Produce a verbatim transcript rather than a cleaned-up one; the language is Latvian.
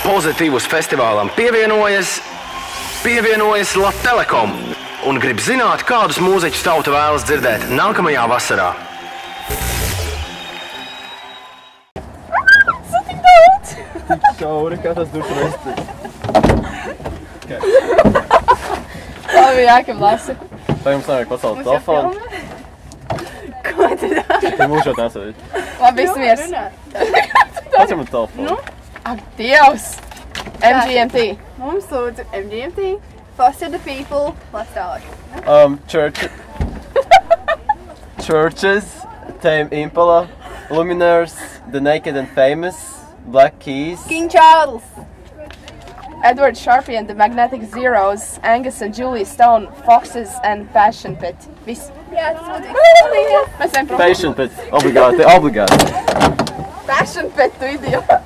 Pozitīvus festivālam pievienojas, pievienojas Latvijas Telekom un grib zināt, kādus mūziķus tauta vēlas dzirdēt nākamajā vasarā. Tik daudz! Tik šauri, kā tas dušu vesti. Labi, Jākim, lasi. Vai jums nevajag pacelt telefonu? Ko tu dari? Tie mūžot nesavīt. Labi, viss miers. Pacem man telefonu. Ak, Dievs! M G M T. Mums lūdzu M G M T, Foster the People, lās tālāk. Um, church... Churches, Tame Impala, Lumineers, The Naked and Famous, Black Keys. King Charles. Edward Sharpie and the Magnetic Zeros, Angus and Julie Stone, Foxes and Passion Pit. Viss. Jā, tas būtu izskatījās. Mēs ejam prom. Passion Pit, obligāti, obligāti. Passion Pit, tu idiot.